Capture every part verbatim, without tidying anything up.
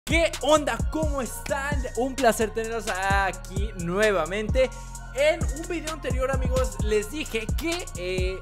¿Qué onda? ¿Cómo están? Un placer tenerlos aquí nuevamente. En un video anterior, amigos, les dije que... Eh...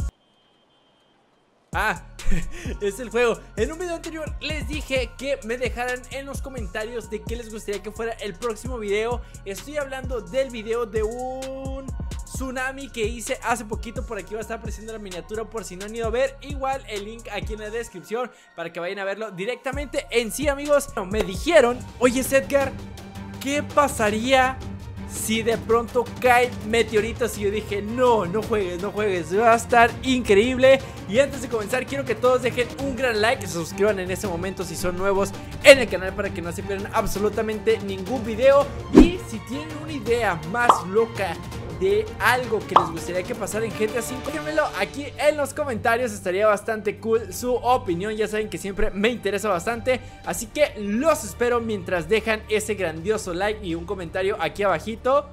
Ah, es el juego. En un video anterior les dije que me dejaran en los comentarios de qué les gustaría que fuera el próximo video. Estoy hablando del video de un tsunami que hice hace poquito. Por aquí va a estar apareciendo la miniatura por si no han ido a ver. Igual el link aquí en la descripción para que vayan a verlo directamente en sí, amigos. Me dijeron, oye Edgar, ¿qué pasaría si de pronto caen meteoritos? Y yo dije, no, no juegues, no juegues, va a estar increíble. Y antes de comenzar quiero que todos dejen un gran like, se suscriban en ese momento si son nuevos en el canal para que no se pierdan absolutamente ningún video. Y si tienen una idea más loca de algo que les gustaría que pasara en G T A cinco, déjenmelo aquí en los comentarios, estaría bastante cool su opinión. Ya saben que siempre me interesa bastante, así que los espero mientras dejan ese grandioso like y un comentario aquí abajito.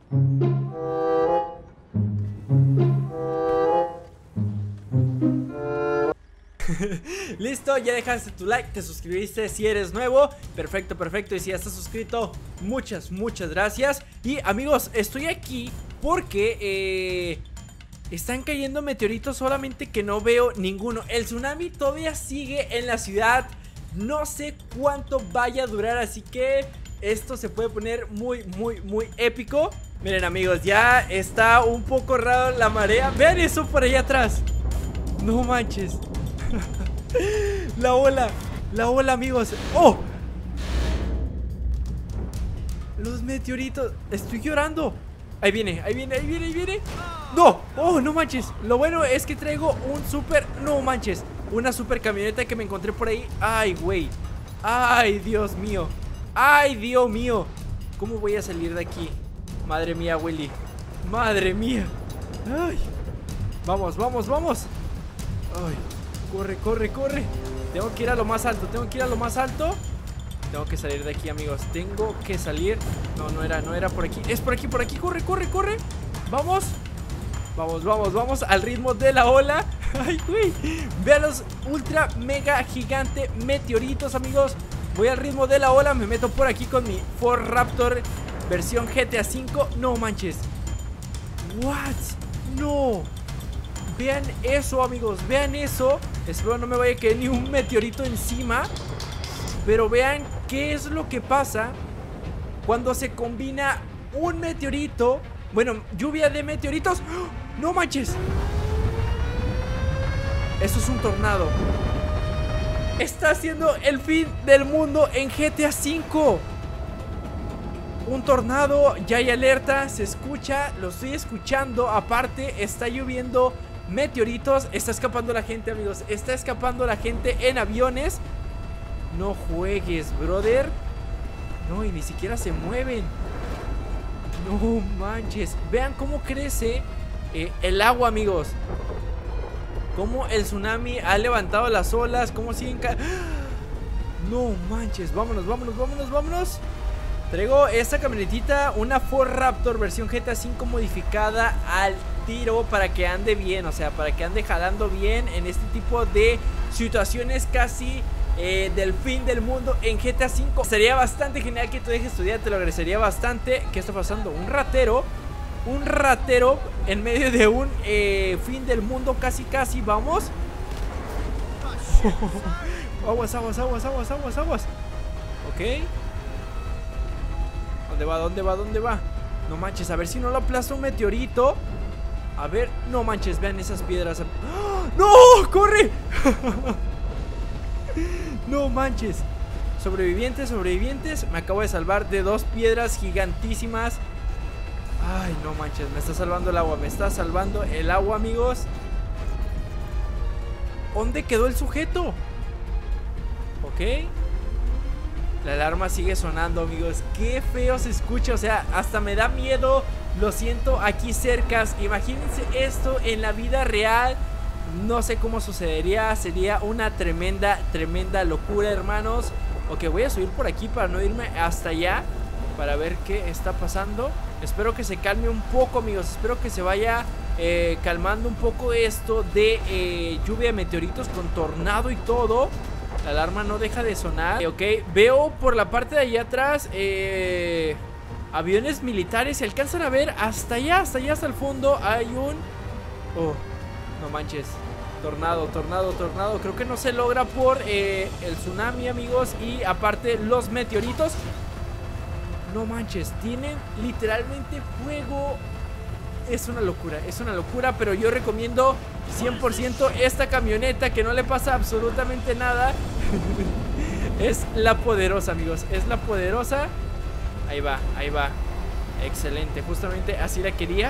Listo, ya dejaste tu like, te suscribiste si eres nuevo. Perfecto, perfecto. Y si ya estás suscrito, muchas, muchas gracias. Y amigos, estoy aquí porque eh, están cayendo meteoritos, solamente que no veo ninguno. El tsunami todavía sigue en la ciudad. No sé cuánto vaya a durar, así que esto se puede poner muy, muy, muy épico. Miren, amigos, ya está un poco raro la marea. Vean eso por allá atrás. No manches. La ola, la ola, amigos. ¡Oh! Los meteoritos. Estoy llorando. Ahí viene, ahí viene, ahí viene, ahí viene. ¡No! ¡Oh, no manches! Lo bueno es que traigo un super... No manches, una super camioneta que me encontré por ahí. ¡Ay, güey! ¡Ay, Dios mío! ¡Ay, Dios mío! ¿Cómo voy a salir de aquí? Madre mía, Willy. Madre mía. ¡Ay! Vamos, vamos, vamos. ¡Ay! Corre, corre, corre. Tengo que ir a lo más alto, tengo que ir a lo más alto. Tengo que salir de aquí, amigos. Tengo que salir. No, no era, no era por aquí. Es por aquí, por aquí, corre, corre, corre. Vamos. Vamos, vamos, vamos al ritmo de la ola. Ay, güey. Vean los ultra mega gigante meteoritos, amigos. Voy al ritmo de la ola. Me meto por aquí con mi Ford Raptor versión G T A cinco. No manches. What? No. Vean eso, amigos, vean eso. Espero no me vaya a caer ni un meteorito encima. Pero vean qué es lo que pasa cuando se combina un meteorito. Bueno, lluvia de meteoritos. ¡Oh! ¡No manches! Eso es un tornado. Está haciendo el fin del mundo en G T A cinco. Un tornado, ya hay alerta, se escucha, lo estoy escuchando. Aparte, está lloviendo meteoritos. Está escapando la gente, amigos. Está escapando la gente en aviones. No juegues, brother. No, y ni siquiera se mueven. No manches. Vean cómo crece eh, el agua, amigos. Cómo el tsunami ha levantado las olas. Cómo siguen ca... No manches. Vámonos, vámonos, vámonos, vámonos. Traigo esta camionetita, una Ford Raptor versión G T A cinco modificada al tiro para que ande bien, o sea, para que ande jalando bien en este tipo de situaciones casi eh, del fin del mundo en G T A cinco. Sería bastante genial que tú dejes tu día, te lo agradecería bastante. ¿Qué está pasando? Un ratero, un ratero en medio de un eh, fin del mundo casi casi, vamos. Aguas, aguas, aguas, aguas, aguas, aguas. Ok. ¿Dónde va? ¿Dónde va? ¿Dónde va? No manches, a ver si no lo aplasta un meteorito. A ver, no manches, vean esas piedras. ¡Oh! ¡No! ¡Corre! No manches. Sobrevivientes, sobrevivientes. Me acabo de salvar de dos piedras gigantísimas. Ay, no manches, me está salvando el agua. Me está salvando el agua, amigos. ¿Dónde quedó el sujeto? Ok. La alarma sigue sonando, amigos. Qué feo se escucha, o sea, hasta me da miedo. Lo siento aquí cerca. Imagínense esto en la vida real. No sé cómo sucedería. Sería una tremenda, tremenda locura, hermanos. Ok, voy a subir por aquí para no irme hasta allá, para ver qué está pasando. Espero que se calme un poco, amigos. Espero que se vaya eh, calmando un poco esto de eh, lluvia de meteoritos con tornado y todo. La alarma no deja de sonar. Ok, veo por la parte de allá atrás eh, aviones militares. Se alcanzan a ver hasta allá, hasta allá, hasta el fondo. Hay un... Oh, no manches. Tornado, tornado, tornado. Creo que no se logra por eh, el tsunami, amigos. Y aparte los meteoritos. No manches, tienen literalmente fuego. Es una locura, es una locura. Pero yo recomiendo cien por ciento esta camioneta, que no le pasa absolutamente nada. Es la poderosa, amigos, es la poderosa. Ahí va, ahí va. Excelente, justamente así la quería.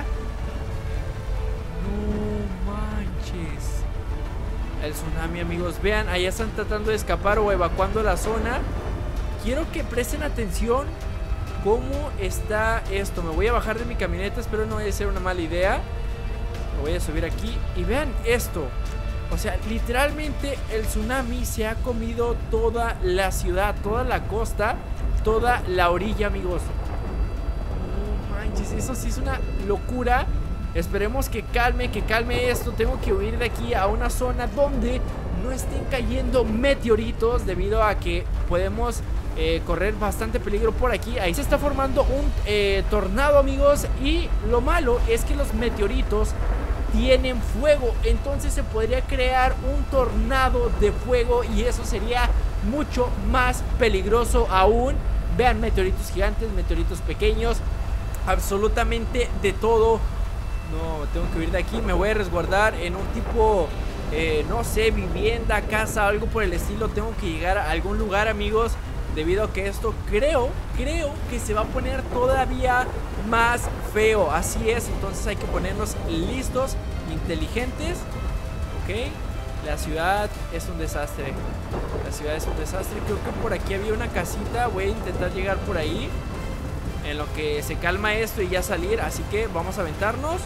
No manches. El tsunami, amigos, vean, allá están tratando de escapar o evacuando la zona. Quiero que presten atención cómo está esto. Me voy a bajar de mi camioneta, espero no vaya a ser una mala idea. Me voy a subir aquí y vean esto. O sea, literalmente el tsunami se ha comido toda la ciudad, toda la costa, toda la orilla, amigos. No manches, eso sí es una locura. Esperemos que calme, que calme esto. Tengo que huir de aquí a una zona donde no estén cayendo meteoritos, debido a que podemos eh, correr bastante peligro por aquí. Ahí se está formando un eh, tornado, amigos. Y lo malo es que los meteoritos tienen fuego, entonces se podría crear un tornado de fuego y eso sería mucho más peligroso aún. Vean, meteoritos gigantes, meteoritos pequeños, absolutamente de todo. No, tengo que huir de aquí. Me voy a resguardar en un tipo, eh, no sé, vivienda, casa, algo por el estilo. Tengo que llegar a algún lugar, amigos, debido a que esto creo, creo que se va a poner todavía más feo. Así es, entonces hay que ponernos listos, inteligentes. Ok, la ciudad es un desastre. La ciudad es un desastre. Creo que por aquí había una casita. Voy a intentar llegar por ahí en lo que se calma esto y ya salir. Así que vamos a aventarnos.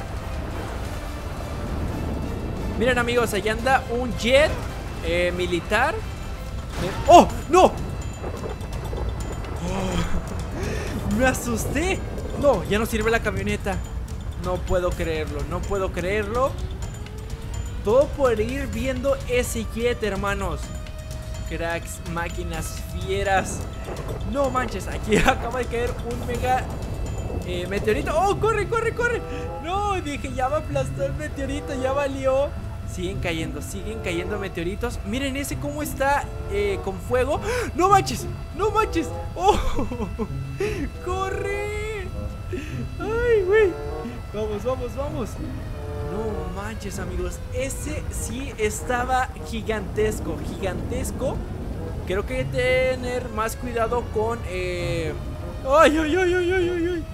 Miren, amigos, allá anda un jet eh, militar. ¡Oh, no! Oh, me asusté. No, ya no sirve la camioneta. No puedo creerlo, no puedo creerlo. Todo por ir viendo ese jet, hermanos. Cracks, máquinas, fieras. No manches, aquí acaba de caer un mega eh, meteorito. ¡Oh, corre, corre, corre! No, dije, ya me aplastó el meteorito, ya valió. Siguen cayendo, siguen cayendo meteoritos. Miren ese cómo está eh, con fuego. ¡No manches! ¡No manches! ¡Oh! ¡Corre! ¡Ay, güey! Vamos, vamos, vamos. No manches, amigos. Ese sí estaba gigantesco, gigantesco. Creo que hay que tener más cuidado con... Eh... ¡Ay, ay, ay, ay, ay, ay, ay!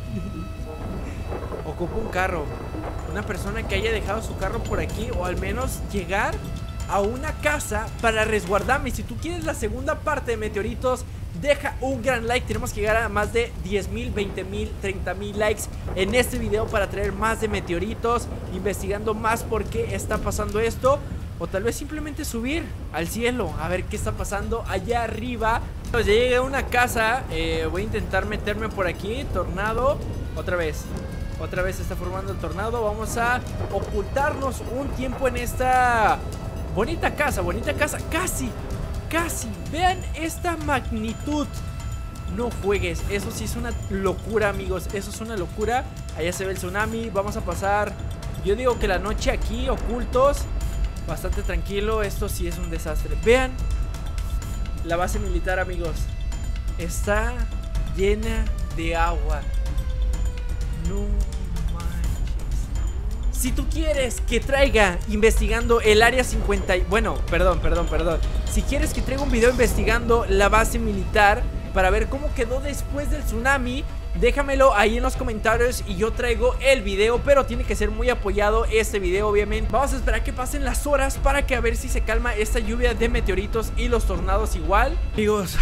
Ocupo un carro. Una persona que haya dejado su carro por aquí, o al menos llegar a una casa para resguardarme. Si tú quieres la segunda parte de meteoritos, deja un gran like. Tenemos que llegar a más de diez mil, veinte mil, treinta mil likes en este video para traer más de meteoritos, investigando más por qué está pasando esto. O tal vez simplemente subir al cielo a ver qué está pasando allá arriba. Pues ya llegué a una casa. eh, Voy a intentar meterme por aquí. Tornado, otra vez. Otra vez se está formando el tornado. Vamos a ocultarnos un tiempo en esta bonita casa, bonita casa. Casi, casi. Vean esta magnitud. No juegues, eso sí es una locura, amigos. Eso es una locura. Allá se ve el tsunami. Vamos a pasar, yo digo que la noche aquí, ocultos. Bastante tranquilo, esto sí es un desastre. Vean la base militar, amigos. Está llena de agua. No manches. Si tú quieres que traiga investigando el área cincuenta, bueno, perdón, perdón, perdón Si quieres que traiga un video investigando la base militar para ver cómo quedó después del tsunami, déjamelo ahí en los comentarios y yo traigo el video, pero tiene que ser muy apoyado este video, obviamente. Vamos a esperar que pasen las horas para que a ver si se calma esta lluvia de meteoritos y los tornados igual. Amigos,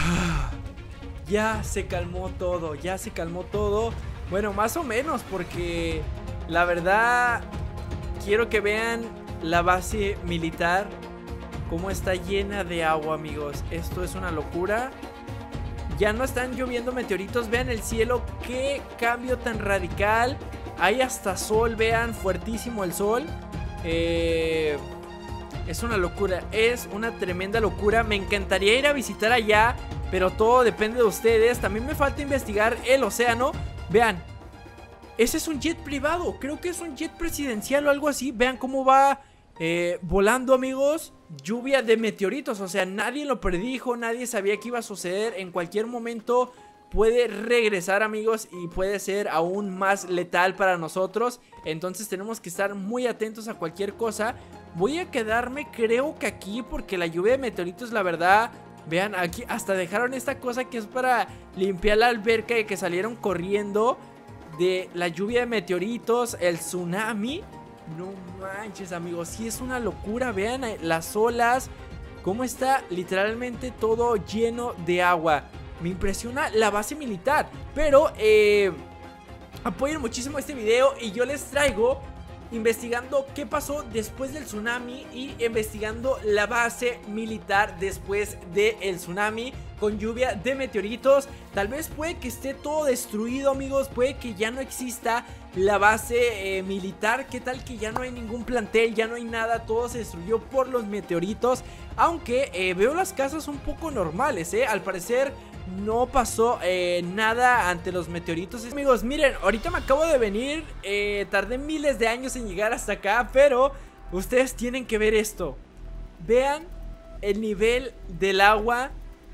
ya se calmó todo, ya se calmó todo. Bueno, más o menos, porque la verdad quiero que vean la base militar, cómo está llena de agua, amigos. Esto es una locura. Ya no están lloviendo meteoritos. Vean el cielo, qué cambio tan radical. Hay hasta sol, vean, fuertísimo el sol. eh, Es una locura, es una tremenda locura. Me encantaría ir a visitar allá, pero todo depende de ustedes. También me falta investigar el océano. Vean, ese es un jet privado, creo que es un jet presidencial o algo así. Vean cómo va eh, volando, amigos. Lluvia de meteoritos, o sea, nadie lo predijo, nadie sabía que iba a suceder. En cualquier momento puede regresar, amigos, y puede ser aún más letal para nosotros. Entonces tenemos que estar muy atentos a cualquier cosa. Voy a quedarme, creo que aquí, porque la lluvia de meteoritos, la verdad... Vean, aquí hasta dejaron esta cosa que es para limpiar la alberca y que salieron corriendo de la lluvia de meteoritos, el tsunami. No manches, amigos, sí es una locura. Vean las olas, cómo está literalmente todo lleno de agua. Me impresiona la base militar. Pero eh, apoyen muchísimo este video y yo les traigo investigando qué pasó después del tsunami y investigando la base militar después del tsunami con lluvia de meteoritos. Tal vez puede que esté todo destruido, amigos, puede que ya no exista la base eh, militar. ¿Qué tal que ya no hay ningún plantel, ya no hay nada, todo se destruyó por los meteoritos? Aunque eh, veo las casas un poco normales, eh, al parecer no pasó eh, nada ante los meteoritos. Amigos, miren, ahorita me acabo de venir, eh, tardé miles de años en llegar hasta acá, pero ustedes tienen que ver esto. Vean el nivel del agua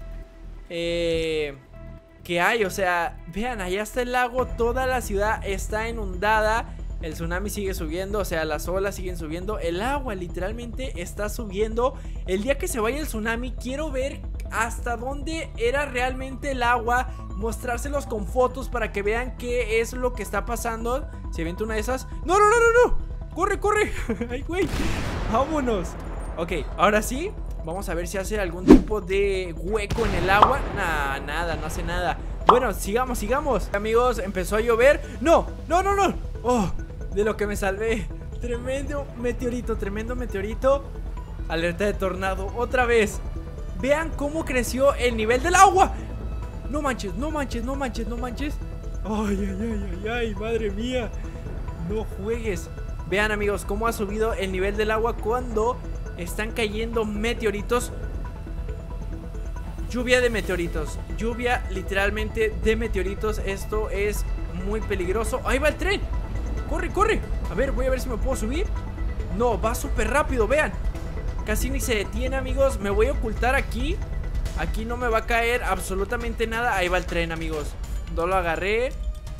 eh, que hay, o sea, vean, allá está el lago, toda la ciudad está inundada. El tsunami sigue subiendo, o sea, las olas siguen subiendo. El agua literalmente está subiendo. El día que se vaya el tsunami quiero ver hasta dónde era realmente el agua, mostrárselos con fotos para que vean qué es lo que está pasando. ¿Se avienta una de esas? ¡No, no, no, no, no! ¡Corre, corre! ¡Ay, güey! ¡Vámonos! Ok, ahora sí, vamos a ver si hace algún tipo de hueco en el agua. Nah, nada, no hace nada. Bueno, sigamos, sigamos. Amigos, empezó a llover. ¡No, no, no, no! ¡Oh! De lo que me salvé. Tremendo meteorito, tremendo meteorito. Alerta de tornado, otra vez. Vean cómo creció el nivel del agua. No manches, no manches, no manches, no manches. Ay, ay, ay, ay, ay, madre mía. No juegues. Vean, amigos, cómo ha subido el nivel del agua cuando están cayendo meteoritos. Lluvia de meteoritos. Lluvia literalmente de meteoritos. Esto es muy peligroso. Ahí va el tren. Corre, corre. A ver, voy a ver si me puedo subir. No, va súper rápido, vean. Casi ni se detiene, amigos. Me voy a ocultar aquí. Aquí no me va a caer absolutamente nada. Ahí va el tren, amigos. No lo agarré.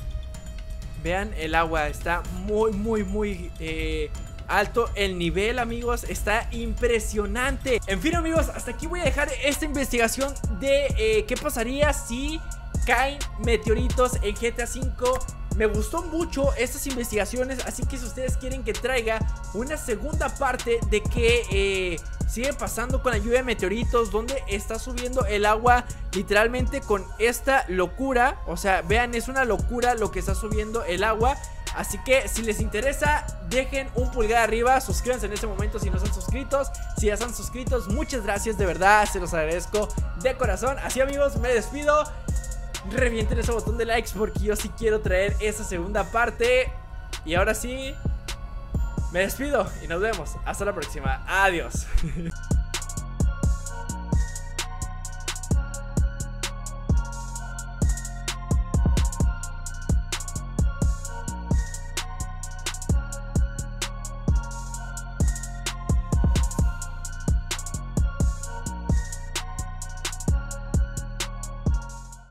Vean el agua. Está muy, muy, muy eh, alto el nivel, amigos. Está impresionante. En fin, amigos, hasta aquí voy a dejar esta investigación de eh, qué pasaría si caen meteoritos en G T A cinco. Me gustó mucho estas investigaciones, así que si ustedes quieren que traiga una segunda parte de qué eh, sigue pasando con la lluvia de meteoritos, donde está subiendo el agua literalmente con esta locura. O sea, vean, es una locura lo que está subiendo el agua. Así que si les interesa, dejen un pulgar arriba, suscríbanse en este momento si no están suscritos. Si ya están suscritos, muchas gracias, de verdad, se los agradezco de corazón. Así, amigos, me despido. Revienten ese botón de likes porque yo sí quiero traer esa segunda parte. Y ahora sí, me despido y nos vemos. Hasta la próxima. Adiós.